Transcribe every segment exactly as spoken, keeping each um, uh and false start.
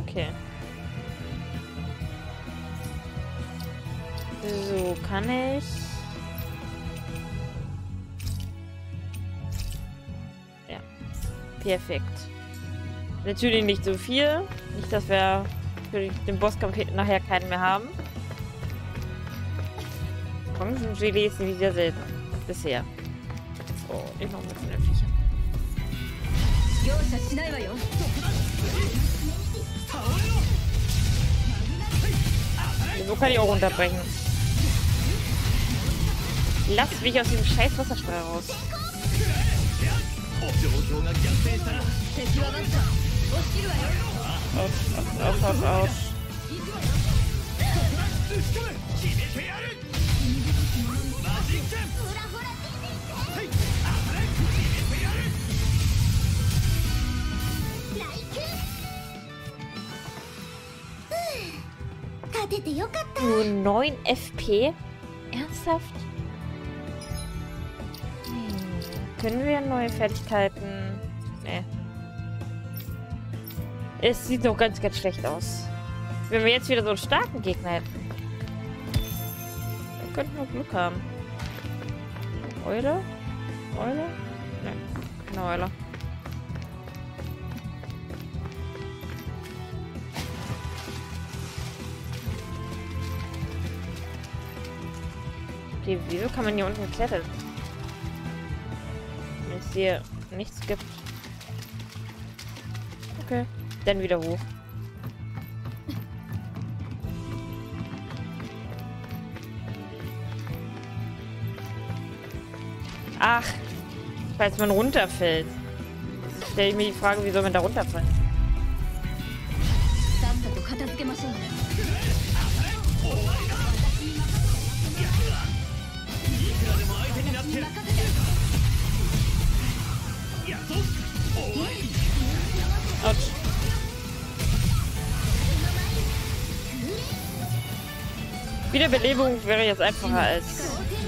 Okay. So, kann ich... Ja. Perfekt. Natürlich nicht so viel. Nicht, dass wir für den Bosskampf nachher keinen mehr haben. Orangengelee ist wieder selten. Bisher. So, ich noch ein bisschen den Viecher. So kann ich auch runterbrechen. Lass mich aus dem scheiß Wasserstrahl raus. Aus, aus, aus, aus. Nur neun F P? Ernsthaft? Hm. Können wir neue Fertigkeiten... Nee. Es sieht doch ganz, ganz schlecht aus. Wenn wir jetzt wieder so einen starken Gegner hätten. Wir könnten nur Glück haben. Eule? Eule? Ne, keine Eule. Okay, wieso kann man hier unten klettern? Wenn es hier nichts gibt. Okay, dann wieder hoch. Ach, falls man runterfällt. Jetzt stelle ich mir die Frage, wie soll man da runterfallen? Autsch. Wiederbelebung wäre jetzt einfacher als...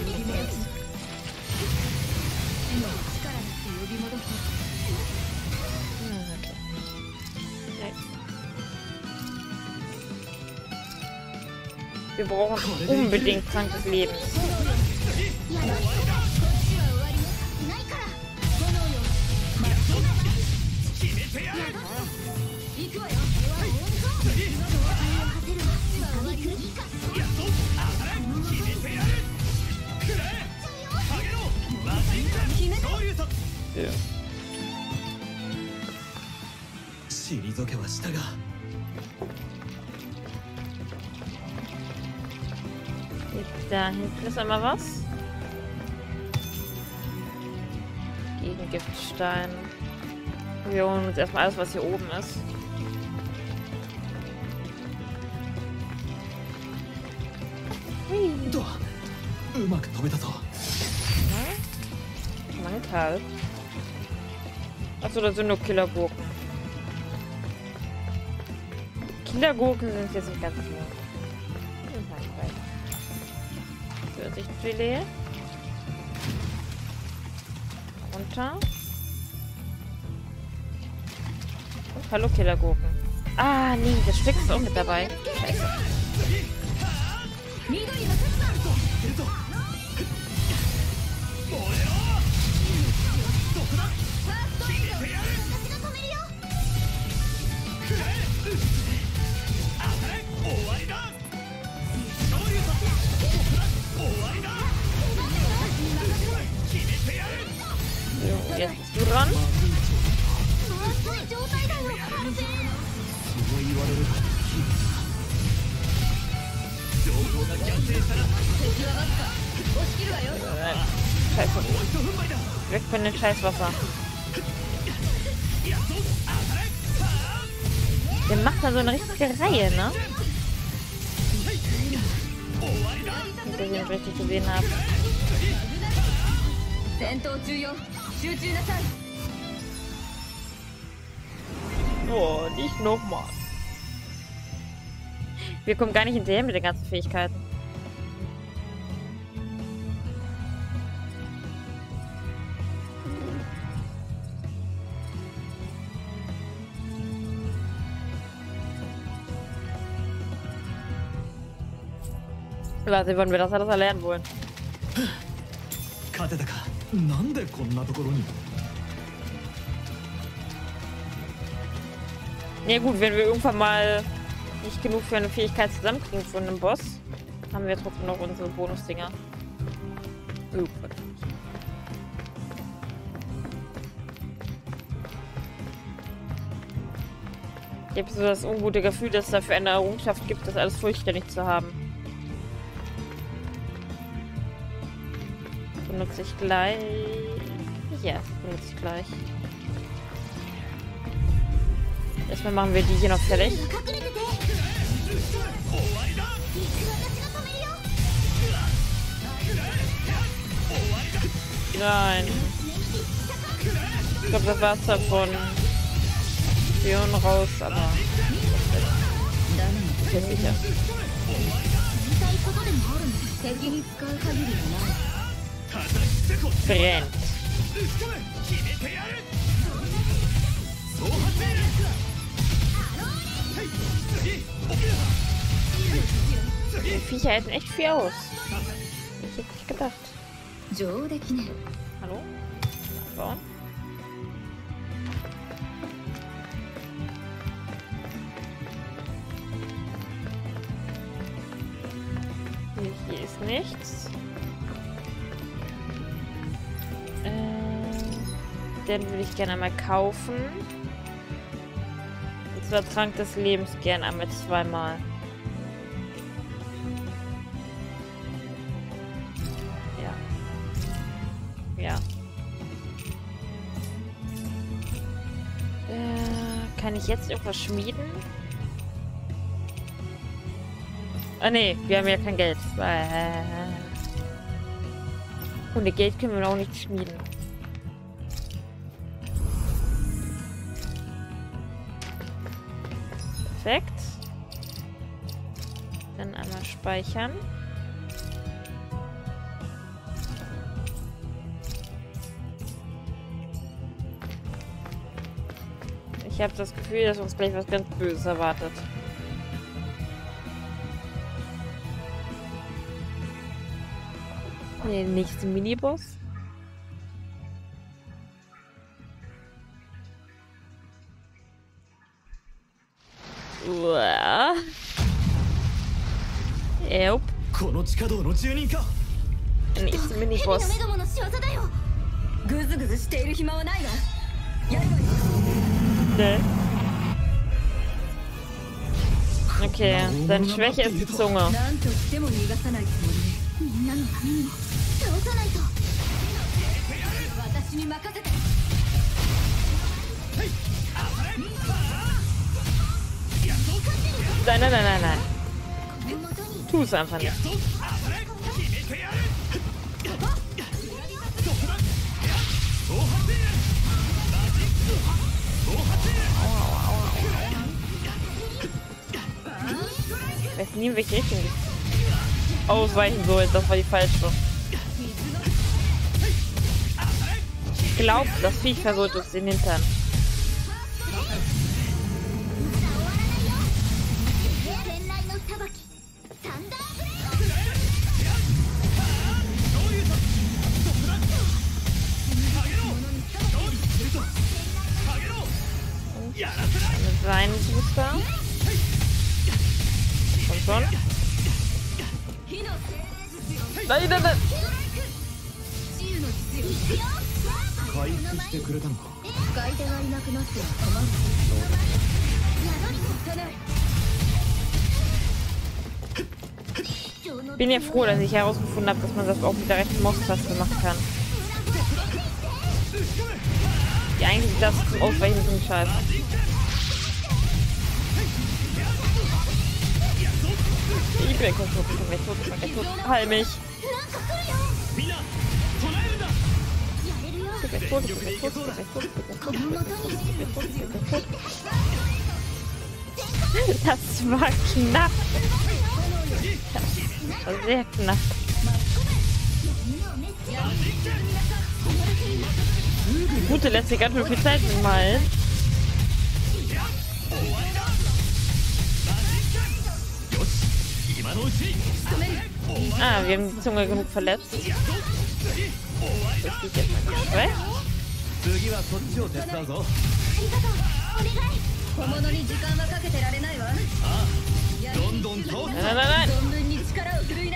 Wir brauchen unbedingt Trank des Lebens. Ja. Da hinten ist einmal was. Gegen Giftstein. Wir holen uns erstmal alles, was hier oben ist. Mannkal. Achso, das sind nur Killergurken. Killergurken sind jetzt nicht ganz viel. Pfirsichgelee. Runter. Und hallo Killergurken. Ah, nee, das Stück ist auch mit dabei. Scheiße. So, jetzt bist du dran. Scheiße. Weg von dem Scheißwasser. Der macht da so eine richtige Reihe, ne? Nicht, dass ich ihn richtig gesehen habe. Oh, nicht nochmal. Wir kommen gar nicht hinterher mit den ganzen Fähigkeiten. Warte, wollen wir das alles erlernen wollen? Ja gut, wenn wir irgendwann mal nicht genug für eine Fähigkeit zusammenkriegen von einem Boss, haben wir trotzdem noch unsere Bonusdinger. Oh, ich habe so das ungute Gefühl, dass es dafür eine Errungenschaft gibt, das alles vollständig zu haben. Benutze ich gleich. Ja, benutze ich gleich. Erstmal machen wir die hier noch fertig. Nein. Ich glaube, das war's davon. Spion raus, aber. Ich bin sicher. Brennt. Die Viecher halten echt viel aus. Ich hätte nicht gedacht. Hallo? Bauen? Hier, hier ist nichts. Äh, den würde ich gerne einmal kaufen. Und zwar Trank des Lebens gerne einmal zweimal. Ja. Äh, kann ich jetzt irgendwas schmieden? Ah ne, wir haben ja kein Geld. Ohne Geld können wir auch nicht schmieden. Perfekt. Dann einmal speichern. Ich habe das Gefühl, dass uns gleich was ganz Böses erwartet. Der nächste Miniboss. Uah. Yep. Der nächste Miniboss. Nee. Okay, seine Schwäche ist die Zunge. Nein, nein, nein, nein, nein. Tu es einfach nicht. Ich weiß nie, in welche Richtung ich ausweichen soll. Das war die falsche. Ich glaube, das Viech versucht uns in den Hintern. Mit seinem Booster. Komm schon. Nein, nein, nein. Bin ja froh, dass ich herausgefunden habe, dass man das auch mit der rechten Maustaste machen kann. Die eigentlich das zum Ausweichen ist ein Scheiß. Ich bin tot, ich bin weg, tot, ich bin weg, tot. Heil mich. Ich bin weg, tot, ich bin weg, tot, ich bin weg, tot, ich bin weg, tot, ich bin weg, tot, ich bin weg, tot, ich bin weg, tot. Das war knapp. Das war sehr knapp. Die Gute lässt sich ganz schön viel Zeit mitmalen. Ah, wir haben die Zunge genug verletzt. Das ist jetzt mal schlecht. Nein, nein, nein, nein.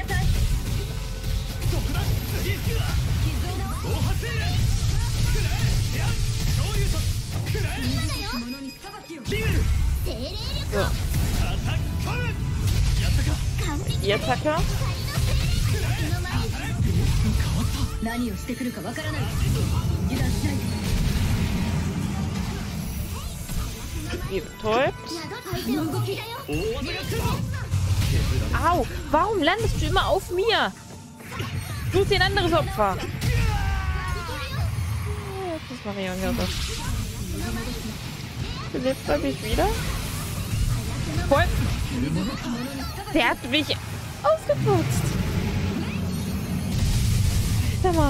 So. Die Attacke. Die betäubt. Au, warum landest du immer auf mir? Such dir ein anderes Opfer. Das mache ich auch nicht. Jetzt habe ich wieder. Voll. Der hat mich ausgeputzt. Sag mal.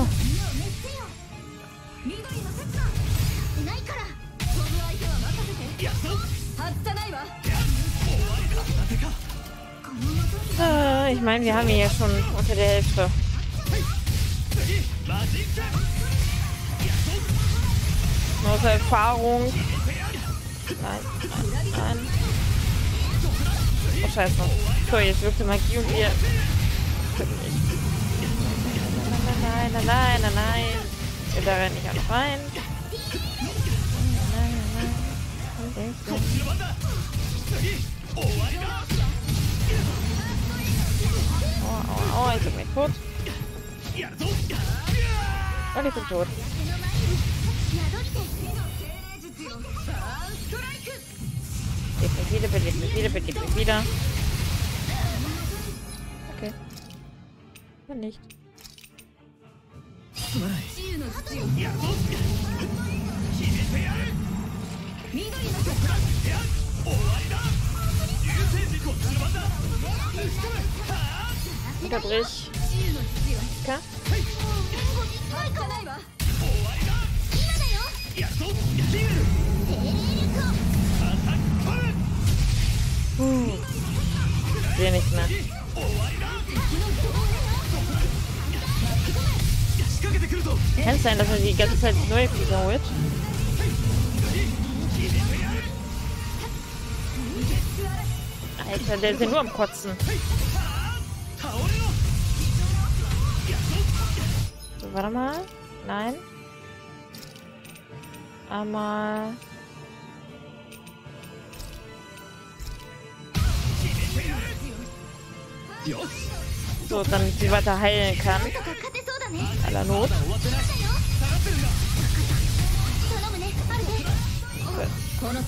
Äh, ich meine, wir haben ihn ja schon unter der Hälfte. Aus Erfahrung. Nein, nein, nein. Oh, scheiße. So, jetzt wirkte Magie und wir... Nein, nein, nein, nein, nein. Wir da rennen nicht alle rein. Nein, nein, nein. Oh, oh, oh, ich bin mich tot. Und ich bin tot. Belebt mich wieder, belebt mich wieder, belebt mich wieder. Okay. Dann nicht. Unterbrich. Okay. Uh. Ich sehe nichts mehr. Kann es sein, dass er die ganze Zeit neue Flieger holt? Alter, der ist ja nur am Kotzen. So, warte mal. Nein. Einmal. So, damit sie weiter heilen kann. Aller Not. Gut.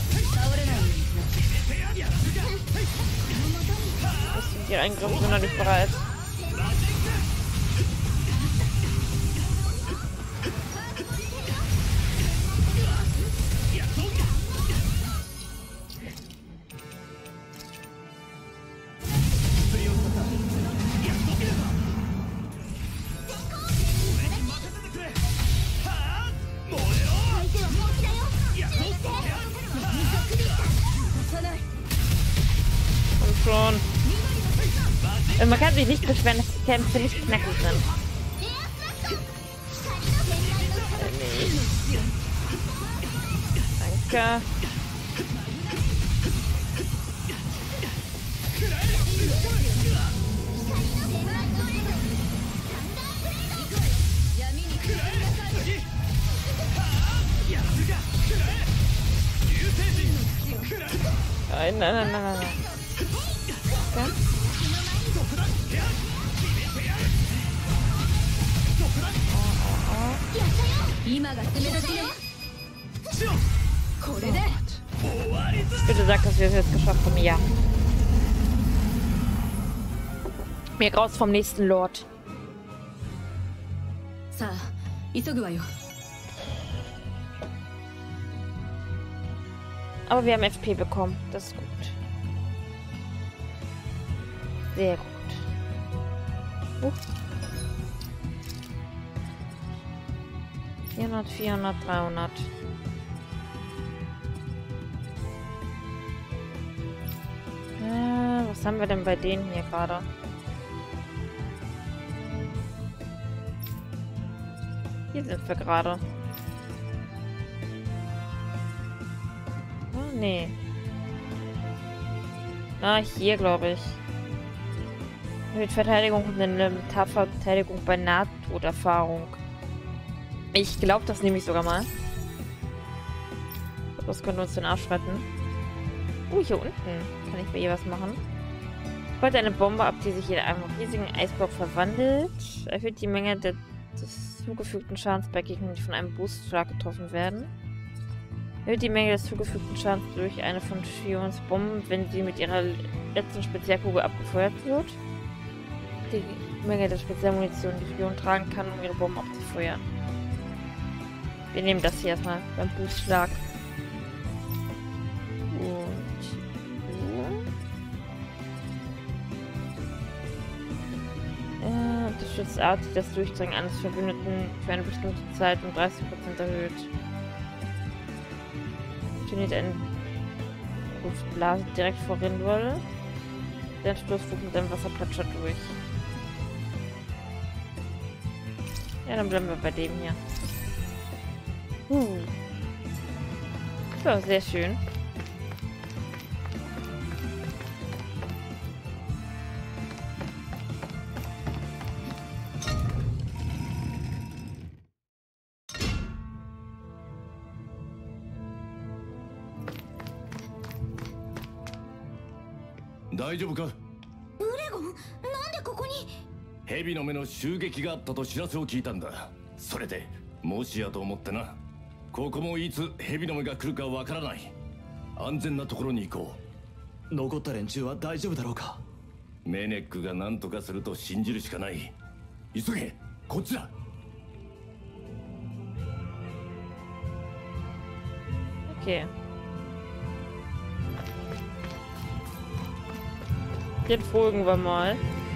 Die Eingriffe sind noch nicht bereit. Schon. Und man kann sich nicht beschweren, dass die Kämpfe nicht knackig sind. Nicht. Danke. Nein, nein, nein, nein, nein. Okay. Oh, oh, oh. Bitte sag, dass wir es jetzt geschafft haben. Ja. Mir raus vom nächsten Lord. Aber wir haben F P bekommen. Das ist gut. Sehr gut. Uh. vierhundert, vierhundert, dreihundert. Äh, was haben wir denn bei denen hier gerade? Hier sind wir gerade. Oh, nee. Ah, hier, glaube ich. Mit Verteidigung und eine Tapferverteidigung bei Nahtoderfahrung. Ich glaube, das nehme ich sogar mal. Das könnte uns den Arsch retten. Uh, hier unten kann ich bei ihr was machen. Feuert eine Bombe ab, die sich in einen riesigen Eisblock verwandelt. Erhöht die Menge der, des zugefügten Schadens bei Gegnern, die von einem Boostschlag getroffen werden. Erhöht die Menge des zugefügten Schadens durch eine von Shions Bomben, wenn sie mit ihrer letzten Spezialkugel abgefeuert wird. Die Menge der Spezialmunition, die Shion tragen kann, um ihre Bomben abzufeuern. Wir nehmen das hier erstmal beim Boostschlag. Und hier. Äh, unterstützt artig das Durchdringen eines Verbündeten für eine bestimmte Zeit um dreißig Prozent erhöht. Funktioniert eine Luftblase direkt vor Rindwolle. Der Stoßflug mit dem Wasser plätschert durch. Ja, dann bleiben wir bei dem hier. Uh. So, sehr schön. 大丈夫か？ウレゴン、なんでここに？蛇の目の襲撃があったと知らせを聞いたんだ。それでもしやと思ってな。ここもいつ蛇の目が来るかわからない。安全なところに行こう。残った連中は大丈夫だろうか？メネックが何とかすると信じるしかない。急げ、こっちだ。 Okay. Jetzt folgen wir mal.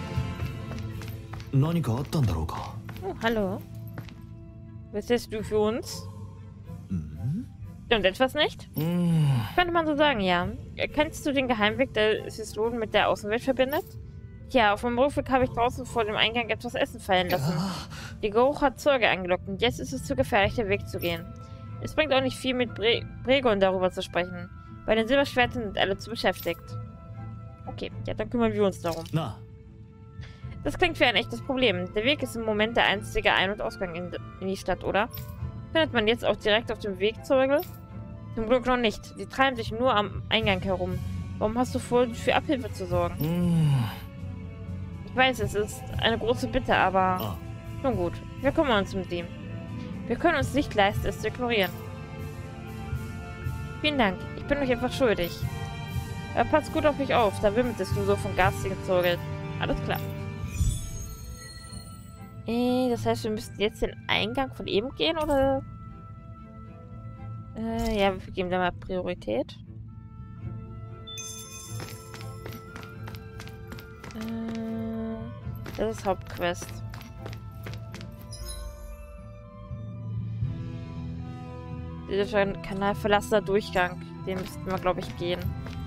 Oh, hallo. Was hast du für uns? Mhm. Und etwas nicht? Mhm. Könnte man so sagen, ja. Kennst du den Geheimweg, der Sisloden mit der Außenwelt verbindet? Ja, auf dem Rückweg habe ich draußen vor dem Eingang etwas Essen fallen lassen. Der Geruch hat Zeuge angelockt und jetzt ist es zu gefährlich, den Weg zu gehen. Es bringt auch nicht viel, mit Bre Bregon darüber zu sprechen. Bei den Silberschwertern sind alle zu beschäftigt. Okay, ja, dann kümmern wir uns darum. Na. Das klingt wie ein echtes Problem. Der Weg ist im Moment der einzige Ein- und Ausgang in, in die Stadt, oder? Findet man jetzt auch direkt auf dem Weg Zeuge? Zum Glück noch nicht. Sie treiben sich nur am Eingang herum. Warum hast du vor, für Abhilfe zu sorgen? Mm. Ich weiß, es ist eine große Bitte, aber... Ah. Nun gut, wir kümmern uns um sie. Wir können uns nicht leisten, es zu ignorieren. Vielen Dank. Ich bin euch einfach schuldig. Aber passt gut auf mich auf, da wimmelt es nur so von garstigen Zeugen. Alles klar. Äh, das heißt, wir müssten jetzt den Eingang von eben gehen, oder? Äh, ja, wir geben da mal Priorität. Äh, das ist Hauptquest. Dieser Kanal verlassener Durchgang. Den müssten wir, glaube ich, gehen.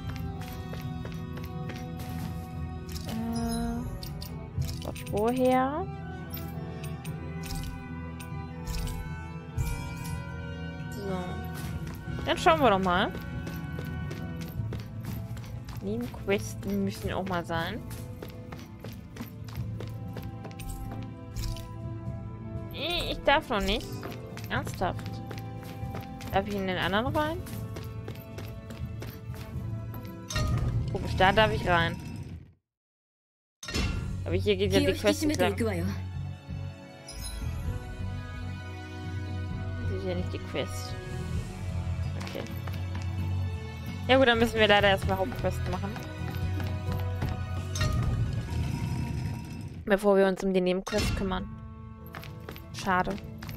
Woher? So. Dann schauen wir doch mal. Nebenquesten müssen auch mal sein. Ich darf noch nicht. Ernsthaft. Darf ich in den anderen rein? Komisch, da darf ich rein. Aber hier geht ja die Quest lang. Hier ist ja nicht die Quest. Okay. Ja gut, dann müssen wir leider erstmal Hauptquest machen. Bevor wir uns um die Nebenquest kümmern. Schade.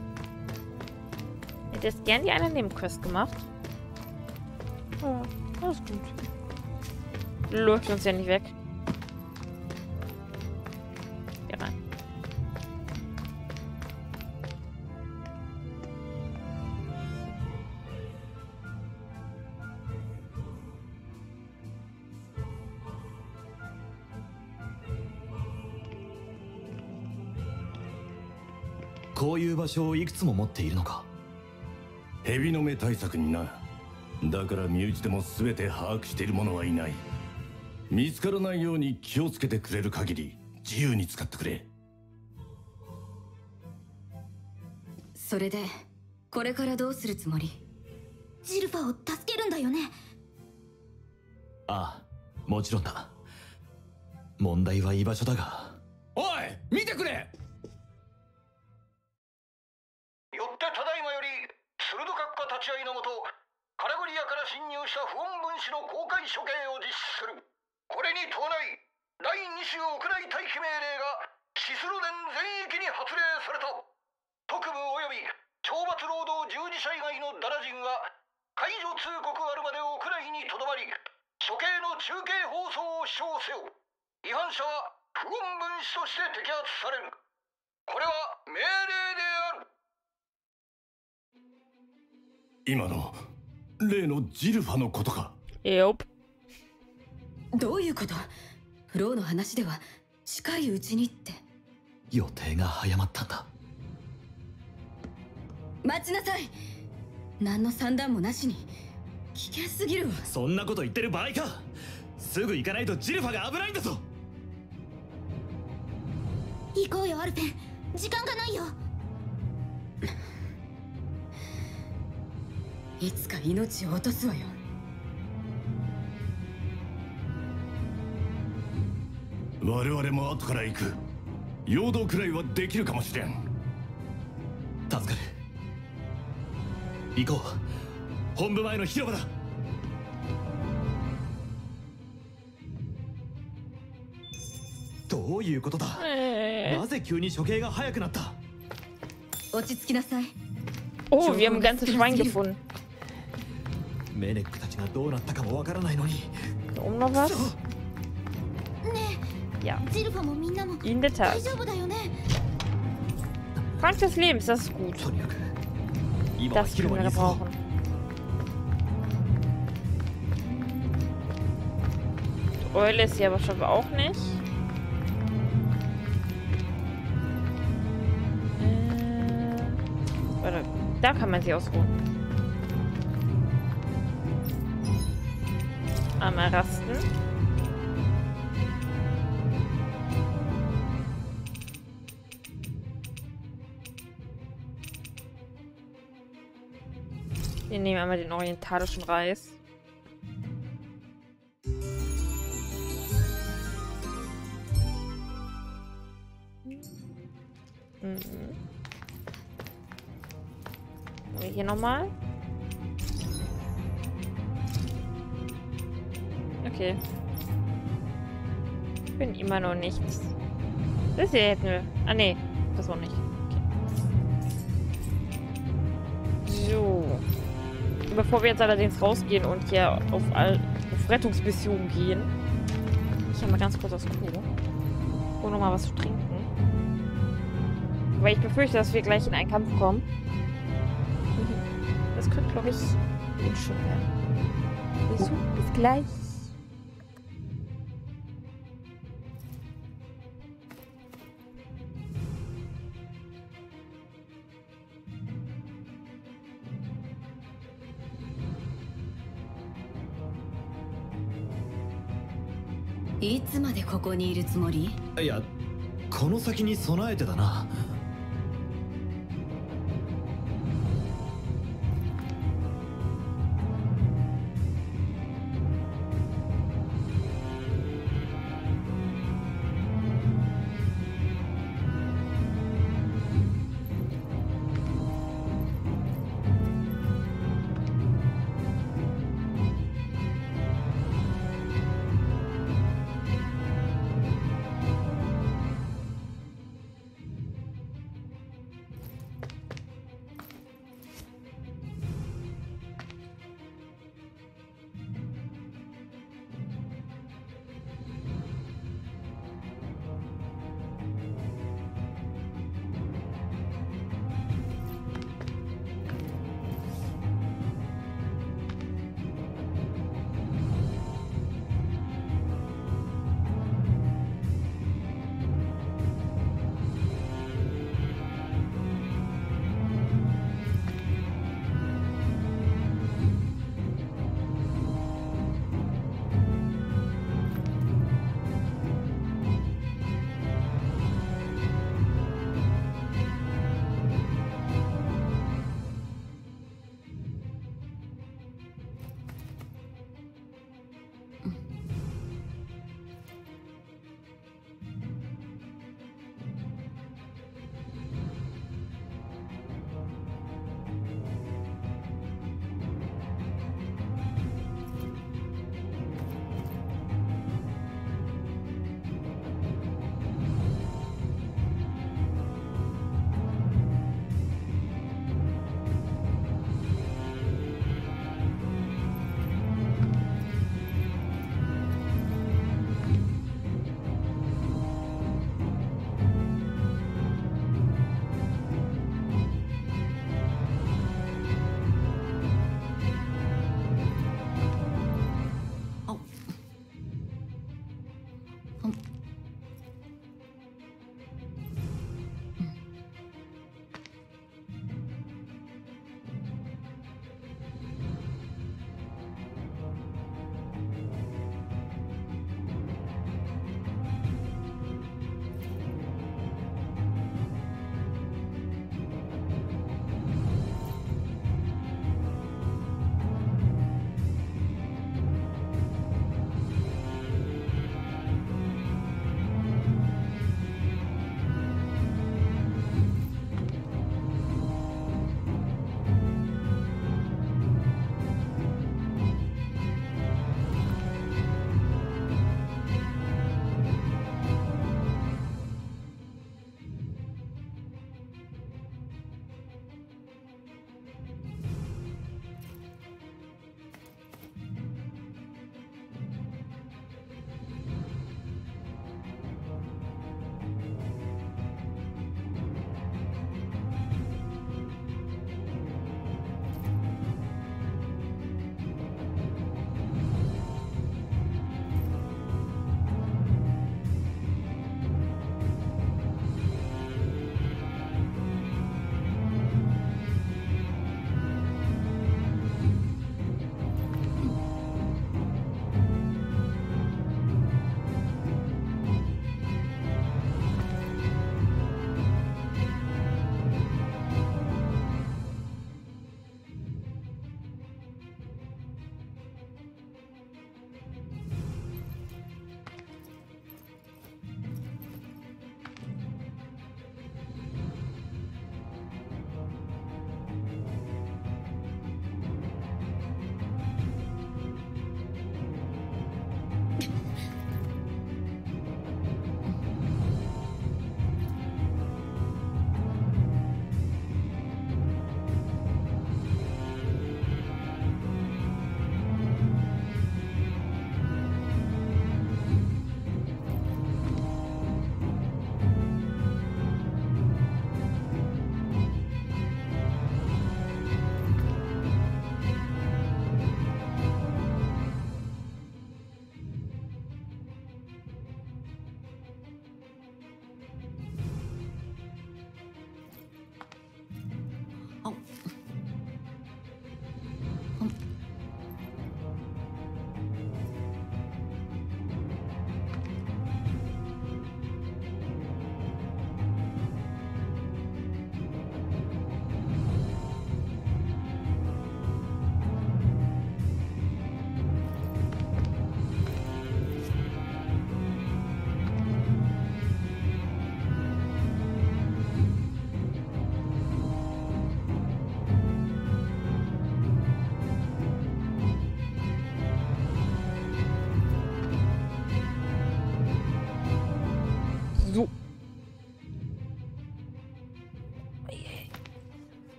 Ich hätte jetzt gern die eine Nebenquest gemacht. Ja, alles gut. Läuft uns ja nicht weg. Hier rein. こういう場所をいくつも持っているのか。 蛇の目対策にな。だから身内でも全て把握している者はいない。見つからないように気をつけてくれる限り自由に使ってくれ。 それでこれからどうするつもり？ジルファを助けるんだよね？ ああ、もちろんだ。問題は居場所だが。 おい、見てくれ。 よってただいまより鋭閣下立ち会いのもと、カラグリアから侵入した不穏分子の公開処刑を実施する。これに伴い第二種屋内待機命令がシスロデン全域に発令された。特務及び懲罰労働従事者以外のダラ人は解除通告あるまで屋内にとどまり、処刑の中継放送を視聴せよ。違反者は不穏分子として摘発される。これは命令である。 今の例のジルファのことか。 よっ。 どういうこと？フローの話では近いうちにって。 予定が早まったんだ。 待ちなさい。何の算段もなしに危険すぎるわ。 そんなこと言ってる場合か。すぐ行かないとジルファが危ないんだぞ。 行こうよアルペン、時間がないよ。いつか命を落とすわよ。 我々も後から行く。陽動くらいはできるかもしれん。 助かる。行こう。本部前の広場だ。どういうことだ、 えー、 なぜ急に処刑が早くなった？ 落ち着きなさい。 Oh, wir haben ein ganzes Schwein gefunden. メネックたちがどうなったかもわからないのに。 Da oben noch was? Ja. In der Tat. Frank des Lebens, das ist gut. Das können wir gebrauchen. Die Eule ist hier aber schon auch nicht. Äh, warte, da kann man sie ausruhen. Einmal rasten. Wir nehmen einmal den orientalischen Reis. Mhm. Hier nochmal. Okay. Ich bin immer noch nichts. Das hier hätten wir. Ah, nee. Das auch nicht. Okay. So. Bevor wir jetzt allerdings rausgehen und hier auf, All auf Rettungsmission gehen. Ich habe mal ganz kurz aufs Klo. Und nochmal was zu trinken. Weil ich befürchte, dass wir gleich in einen Kampf kommen. Das könnte, glaube ich, unschön werden. Bis, bis gleich. いつまでここにいるつもり？ いや、この先に備えてだな。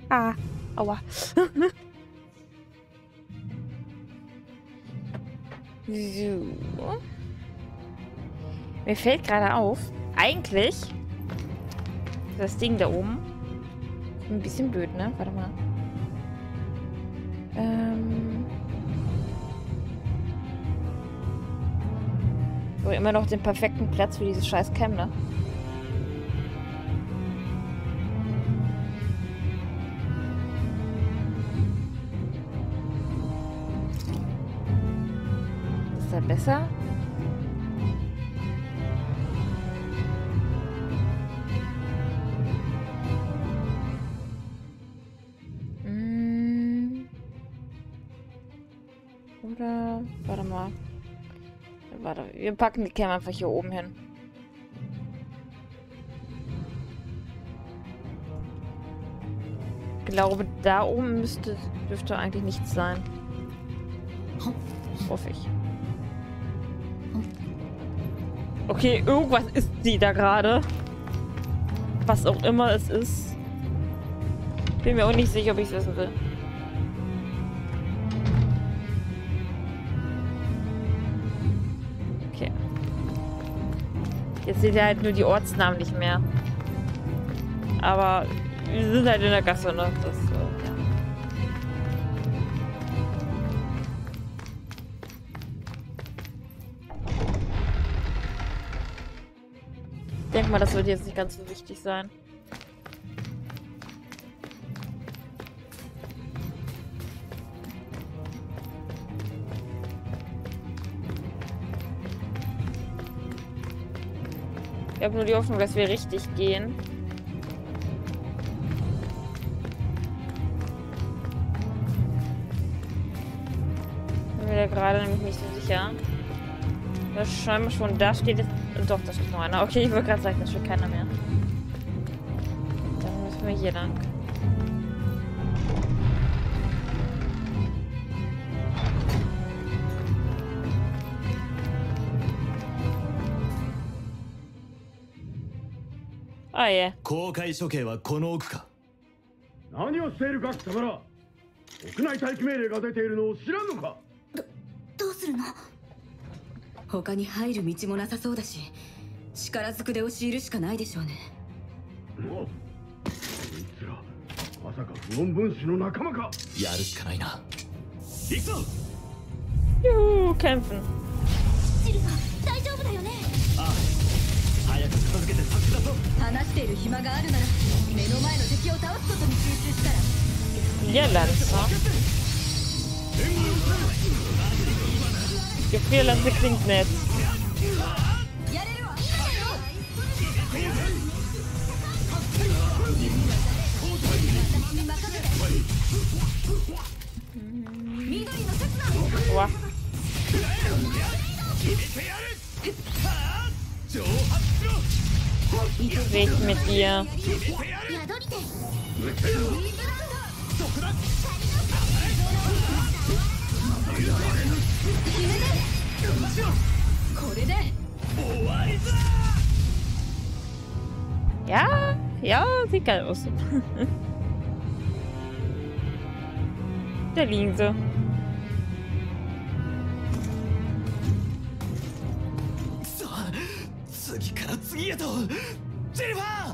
Ah, aua. So. Mir fällt gerade auf, eigentlich ist das Ding da oben ein bisschen blöd, ne? Warte mal. Ähm. Aber immer noch den perfekten Platz für dieses scheiß Cam, ne? Ist da besser? Oder, warte mal. Warte, wir packen die Cam einfach hier oben hin. Ich glaube, da oben müsste, dürfte eigentlich nichts sein. Hoffe ich. Okay, irgendwas ist die da gerade. Was auch immer es ist. Bin mir auch nicht sicher, ob ich es wissen will. Jetzt seht ihr halt nur die Ortsnamen nicht mehr. Aber wir sind halt in der Gasse, ne? Das, äh, ja. Ich denke mal, das wird jetzt nicht ganz so wichtig sein. Ich habe nur die Hoffnung, dass wir richtig gehen. Bin mir da gerade nämlich nicht so sicher. Das ist scheinbar schon, da steht jetzt... Doch, da steht noch einer. Okay, ich wollte gerade sagen, da steht keiner mehr. Dann müssen wir hier lang.あいえ。 公開処刑はこの奥か。 何をしているか、貴様ら。屋内待機命令が出ているのを知らんのか。 ど、どうするの？他に入る道もなさそうだし、力ずくで押し入るしかないでしょうね。 もう、こいつら、まさか不穏分子の仲間か。 やるしかないな。行くぞ。 Juhu, kämpfen. シルバー、大丈夫だよね。 ああ、早く片付けて助け出そう。 話している暇があるなら、目の前の敵を倒すことに集中したら。 Ja, langsam. Gefrierlanze klingt nett. Wow. Weg mit dir. Ja, ja, sieht geil aus. Da liegen sie. So, 次から次へと、ジェニファー。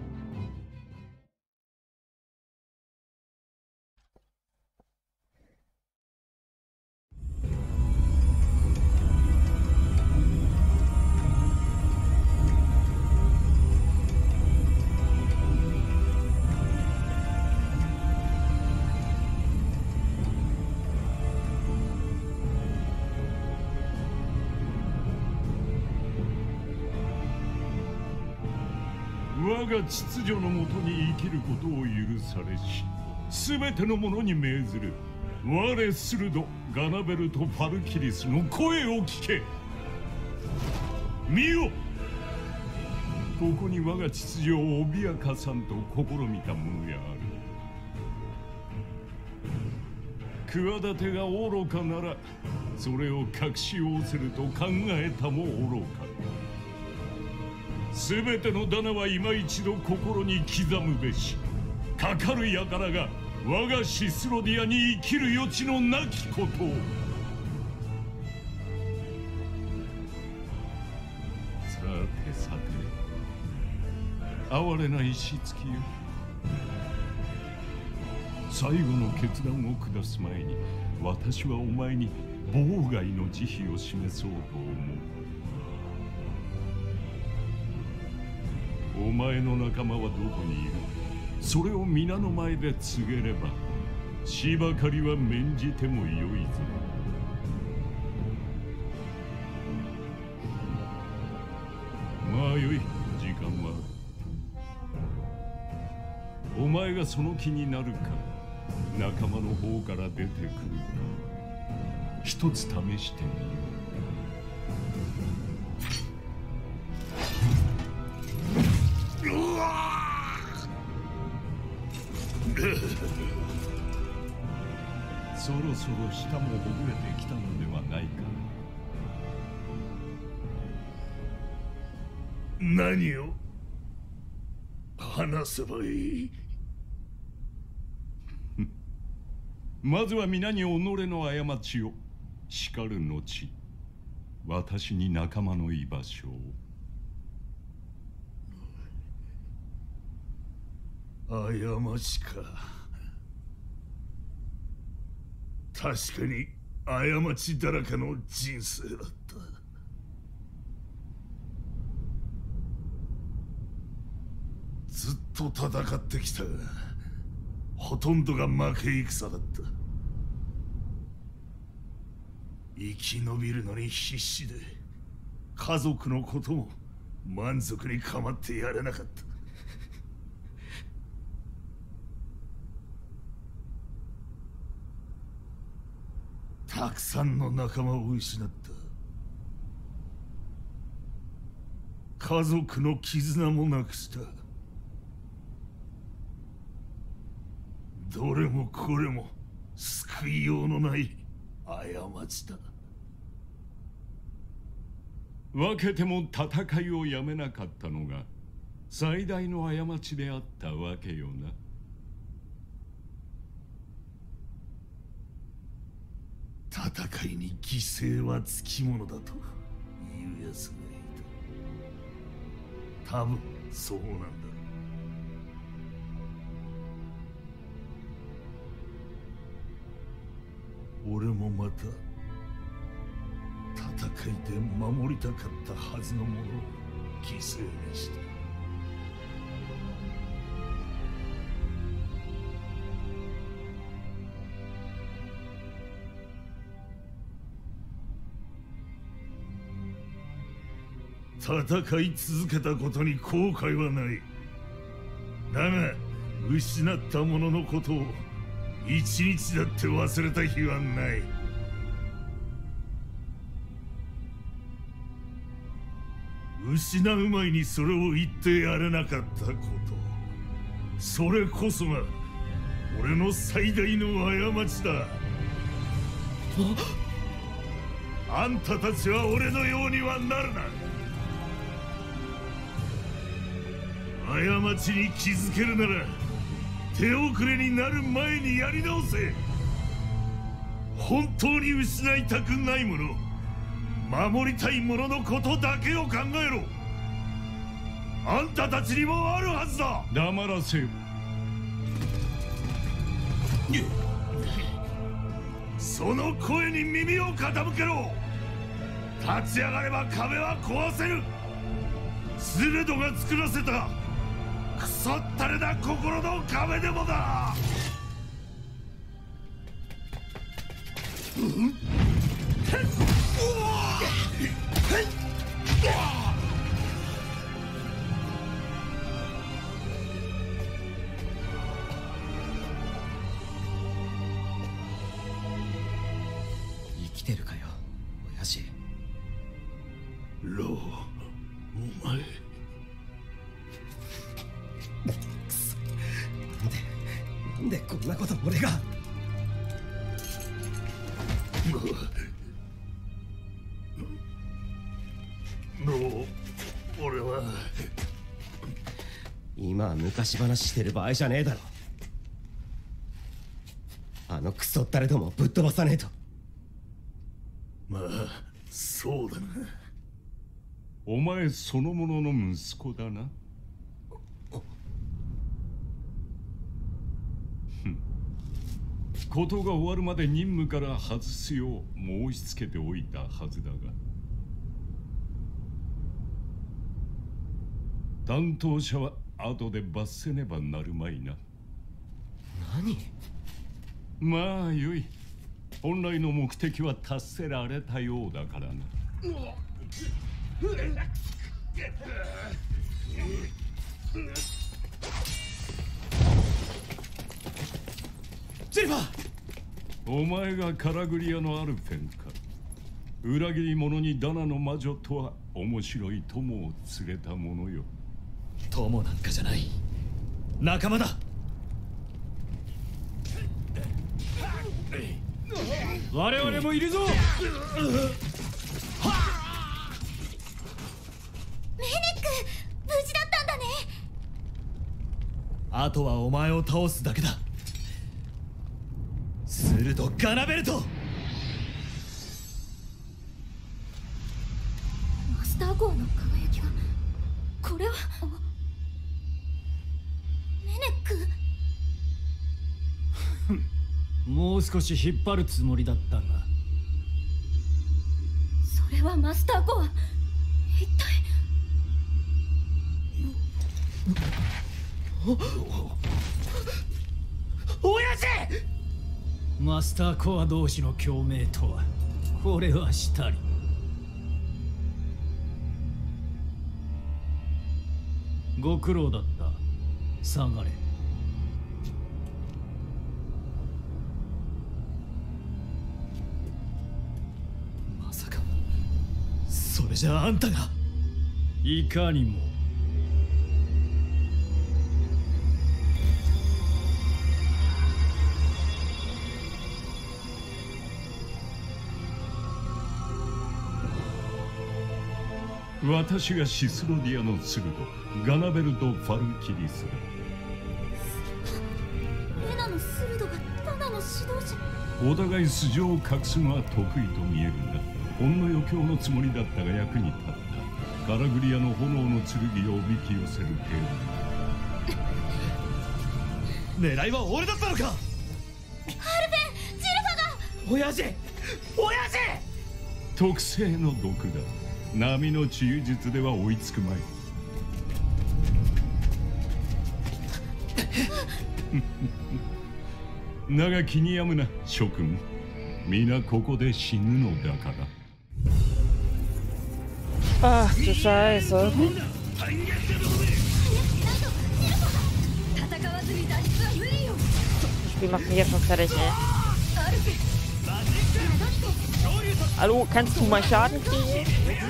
我が秩序のもとに生きることを許されし、すべてのものに命ずる我スルド、ガナベルとファルキリスの声を聞け。見よ、ここに我が秩序を脅かさんと試みたものやある。企てが愚かなら、それを隠しおせると考えたも愚か。すべてのダナは今一度心に刻むべし。 かかる輩が我がシスロディアに生きる余地のなきことを。さてさて、哀れな石付きよ、最後の決断を下す前に私はお前に妨害の慈悲を示そうと思う。お前の仲間はどこにいる？それを皆の前で告げれば芝刈りは免じてもよいぞ。まあよい、時間はある。お前がその気になるか、仲間の方から出てくるか、一つ試してみよう。うわそろそろ舌もほぐれてきたのではないか。 何を話せばいい？ まずは皆に己の過ちを叱る後、私に仲間の居場所を。 過ちか。確かに過ちだらけの人生だった。ずっと戦ってきたが、ほとんどが負け戦だった。生き延びるのに必死で、家族のことも満足に構ってやれなかった。たくさんの仲間を失った。家族の絆もなくした。どれもこれも救いようのない過ちだ。 分けても戦いをやめなかったのが最大の過ちであったわけよな。 戦いに犠牲はつきものだというやつがいた。多分そうなんだ。俺もまた戦いで守りたかったはずのものを犠牲にした。戦い続けたことに後悔はない。だが失ったもののことを一日だって忘れた日はない。失う前にそれを言ってやれなかったこと、それこそが俺の最大の過ちだ。あんたたちは俺のようにはなるな。過ちに気づけるなら手遅れになる前にやり直せ。本当に失いたくないもの、守りたいもののことだけを考えろ。あんたたちにもあるはずだ。 黙らせよ。 その声に耳を傾けろ。立ち上がれば壁は壊せる。スレドが作らせたクソったれな心の壁でもだ。 生きてるかよ、親父。 ロー、お前。 なんでこんなこと俺が。 ロー、俺は今は昔話してる場合じゃねえだろ。 のクソったれどもぶっ飛ばさねえと。 まあそうだな。 お前そのものの息子だな。ことが終わるまで任務から外すよう申し付けておいたはずだが、担当者は後で罰せねばなるまいな。 何？ まあよい。本来の目的は達せられたようだからな。 ジェニファー！ お前がカラグリアのアルフェンか。裏切り者にダナの魔女とは面白い友を連れたものよ。 友なんかじゃない、仲間だ。 我々もいるぞ。メネック、無事だったんだね。 あとはお前を倒すだけだ。するとガナベルト。 マスター号の輝きが、これはメネック。 もう少し引っ張るつもりだったが。 それはマスター号は一体。 親父！ マスターコア同士の共鳴とはこれはしたり。ご苦労だった。下がれ。 まさかそれじゃあんたが。 いかにも。 私がシスロディアのツルド、ガナベルト・ファルキリスだ。 レナのスルドがダナの指導者。 お互い素性を隠すのは得意と見えるが、ほんの余興のつもりだったが役に立った。カラグリアの炎の剣をおびき寄せる程度。狙いは俺だったのか。 ハルベン、ジルファが。 親父！親父！ 特製の毒だ。波の治癒術では追いつくまい。だが気に病むな諸君、皆ここで死ぬのだから。 Ach du Scheiße. Das Spiel macht mich jetzt schon fertig, ey. Hallo, kannst du mal Schaden kriegen?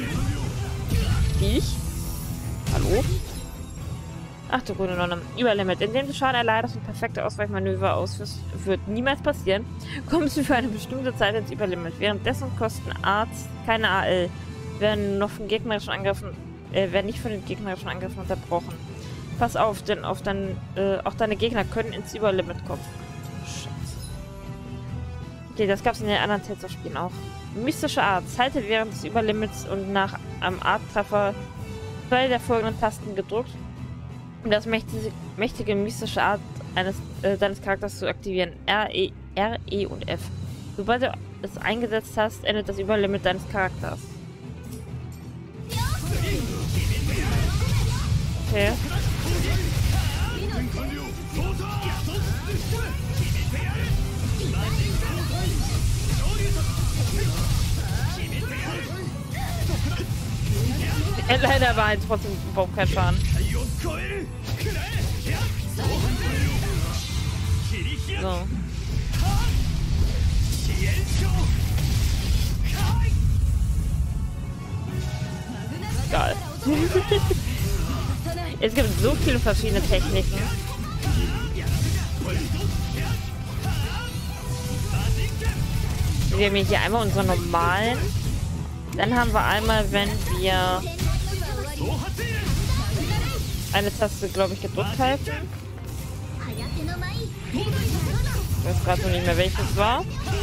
Ich? Hallo? Ach du gute Nonne. Überlimit. Indem du Schaden erleidest und perfekte Ausweichmanöver ausführst, wird niemals passieren, kommst du für eine bestimmte Zeit ins Überlimit. Währenddessen kosten Arts keine A L. Werden noch von gegnerischen Angriffen, äh, werden nicht von den gegnerischen Angriffen unterbrochen. Pass auf, denn auf dein, äh, auch deine Gegner können ins Überlimit kommen. Scheiße. Okay, das gab es in den anderen Tales-Spielen auch. Mystische Art. Halte während des Überlimits und nach einem Art-Treffer zwei der folgenden Tasten gedrückt, um das mächtige, mächtige mystische Art eines, äh, deines Charakters zu aktivieren. R, E, R, E und F. Sobald du es eingesetzt hast, endet das Überlimit deines Charakters. Okay. Leider war halt trotzdem überhaupt kein Schaden. So. Geil. Es gibt so viele verschiedene Techniken. Wir haben hier einmal unsere normalen. Dann haben wir einmal, wenn wir eine Taste, glaube ich, gedrückt halten. Ich weiß gerade noch nicht mehr, welches war.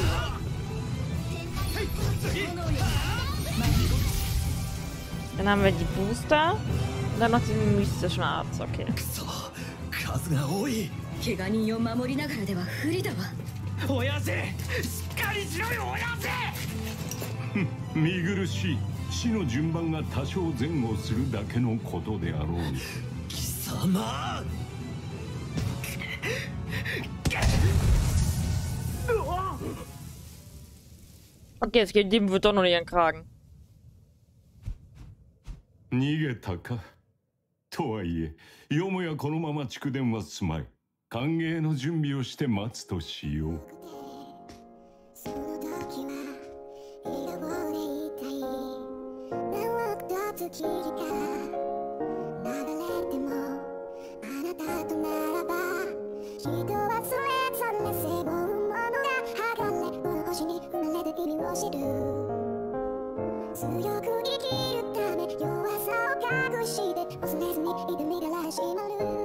Dann haben wir die Booster. Und dann noch den mystischen Arzt. Okay. 数が多い。 怪我人を守りながらでは不利だわ。 親父、しっかりしろよ親父。見苦しい。死の順番が多少前後するだけのことであろう。 貴様。 Okay, es geht dem wird doch noch nicht an den Kragen. 逃げたか。とはいえ、よもやこのまま蓄電は済まい。歓迎の準備をして待つとしよう。 強く生きるため弱さを隠して忘れずに挑みがらしまる